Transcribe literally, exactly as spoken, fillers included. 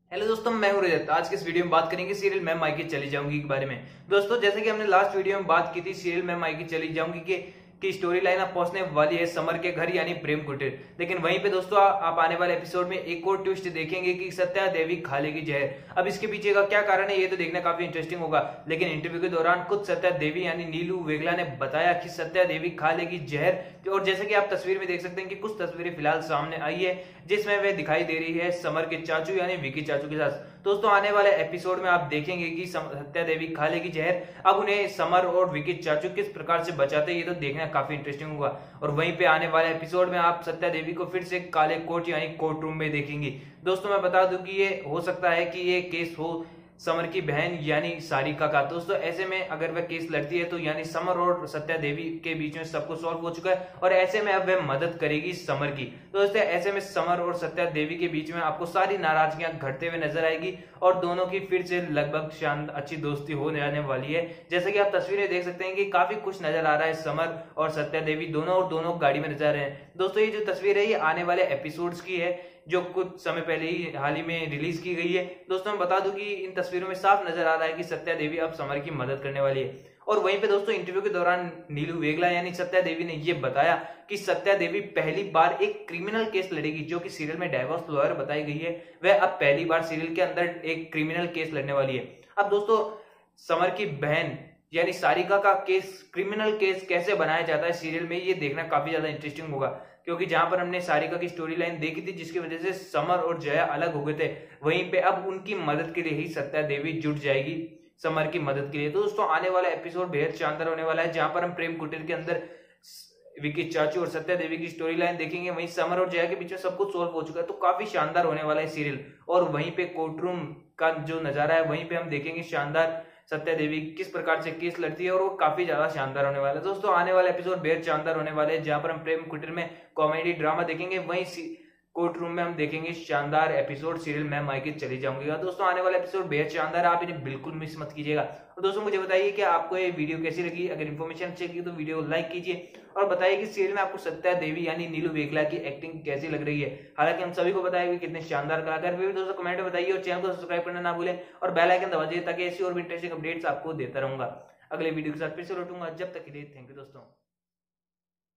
Hello दोस्तों, मैं हूं रजत। आज के इस वीडियो में बात करेंगे सीरियल मैं मायके चली जाऊंगी के बारे में। दोस्तों, जैसे कि हमने लास्ट वीडियो में बात की थी सीरियल मैं मायके चली जाऊंगी के की स्टोरी लाइन अब पहुंचने वाली है समर के घर यानी प्रेम कुटीर। लेकिन वहीं पे दोस्तों आ, आप आने वाले एपिसोड में एक और ट्विस्ट देखेंगे कि सत्या देवी खा लेगी जहर। अब इसके पीछे का क्या कारण है ये तो देखना काफी इंटरेस्टिंग होगा। लेकिन इंटरव्यू के दौरान खुद सत्या देवी यानी नीलू वेगला ने बताया कि सत्या देवी खा लेगी जहर। और जैसे कि आप तस्वीर में देख सकते हैं कि कुछ तस्वीरें फिलहाल सामने आई है जिसमें वे दिखाई दे रही है समर के चाचू यानी विकी चाचू के साथ। दोस्तों, आने वाले एपिसोड में आप देखेंगे कि सत्या देवी खा लेगी जहर। अब उन्हें समर और विकी चाचू किस प्रकार से बचाते हैं ये तो देखना काफी इंटरेस्टिंग होगा। और वहीं पे आने वाले एपिसोड में आप सत्या देवी को फिर से काले कोर्ट यानी कोर्ट रूम में देखेंगी। दोस्तों, मैं बता दूं कि ये हो सकता है कि ये केस हो समर की बहन यानी सारिका का। दोस्तों, ऐसे में अगर वह केस लड़ती है तो यानी समर और सत्या देवी के बीच में सब कुछ सॉल्व हो चुका है और ऐसे में अब वह मदद करेगी समर की। तो दोस्तों, ऐसे में समर और सत्या देवी के बीच में आपको सारी नाराजगियां घटते हुए नजर आएगी और दोनों की फिर से लगभग शानदार अच्छी दोस्ती होने आने वाली है। जैसे कि आप तस्वीरें देख सकते हैं कि काफी खुश नजर आ रहा है समर और सत्या देवी दोनों और दोनों गाड़ी में नजर आ रहे हैं। दोस्तों, ये जो तस्वीर है ये आने वाले एपिसोड्स की है जो कुछ समय पहले ही हाल ही में रिलीज की गई है। दोस्तों, मैं बता दूं कि इन तस्वीरों में साफ नजर आ रहा है कि सत्या देवी अब समर की मदद करने वाली है। और वहीं पे दोस्तों, इंटरव्यू के दौरान नीलू वेगला यानी सत्या देवी ने यह बताया कि सत्या देवी पहली बार एक क्रिमिनल केस लड़ेगी, जो कि सीरियल में डाइवोर्स लॉयर बताई गई है। वह अब पहली बार सीरियल के अंदर एक क्रिमिनल केस लड़ने वाली है। अब दोस्तों, समर की बहन यानी सारिका का केस क्रिमिनल केस कैसे बनाया जाता है सीरियल में ये देखना काफी ज्यादा इंटरेस्टिंग होगा। क्योंकि जहां पर हमने सारिका की स्टोरी लाइन देखी थी जिसकी वजह से समर और जया अलग हो गए थे, वहीं पे अब उनकी मदद के लिए ही सत्या देवी जुट जाएगी समर की मदद के लिए। तो दोस्तों, आने वाला एपिसोड बेहद शानदार होने वाला है जहां पर हम प्रेम कुटीर के अंदर विकी चाचू और सत्या देवी की स्टोरी लाइन देखेंगे। वहीं समर और जया के बीच में सब कुछ सोल्व हो चुका है तो काफी शानदार होने वाला है सीरियल। और वहीं पे कोर्ट रूम का जो नजारा है वहीं पे हम देखेंगे शानदार सत्या देवी किस प्रकार से केस लड़ती है और वो काफी ज्यादा शानदार होने वाला है। दोस्तों, आने वाले एपिसोड बेहद शानदार होने वाले हैं जहां पर हम प्रेम कुटीर में कॉमेडी ड्रामा देखेंगे, वहीं कोर्ट रूम में हम देखेंगे शानदार एपिसोड सीरियल मैं मायके चली जाऊंगी। दोस्तों, आने वाला एपिसोड बेहद शानदार है, आप इन्हें बिल्कुल मिस मत कीजिएगा। और दोस्तों, मुझे बताइए कि आपको ये वीडियो कैसी लगी। अगर इन्फॉर्मेशन अच्छी लगी तो वीडियो को लाइक कीजिए और बताइए कि सीरियल में आपको सत्या देवी यानी नीलू वेगला की एक्टिंग कैसी लग रही है। हालांकि हम सभी को बताया कि कितने शानदार कलाकार भी। दोस्तों, कमेंट में बताइए और चैनल को सब्सक्राइब करना ना भूलें और बेल आइकन दबा दीजिए ताकि ऐसी और भी इंटरेस्टिंग अपडेट्स आपको देता रहूंगा। अगले वीडियो के साथ फिर से लौटूंगा, जब तक के लिए थैंक यू दोस्तों।